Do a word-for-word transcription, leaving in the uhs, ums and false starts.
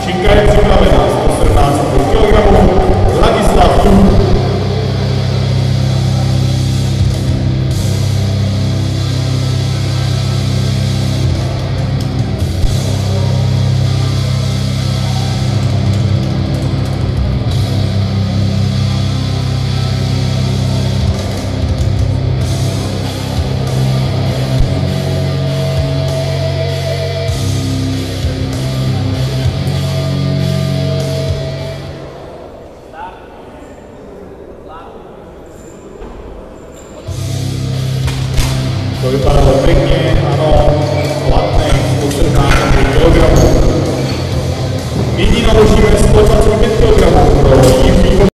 Šinka je připravená sto sedmnáct kilogramů, Ladislav Tuk. To vypadalo pěkně, ano, platné sto sedmnáct kilogramů. Nyní naložíme sto dvacet pět kilogramů pro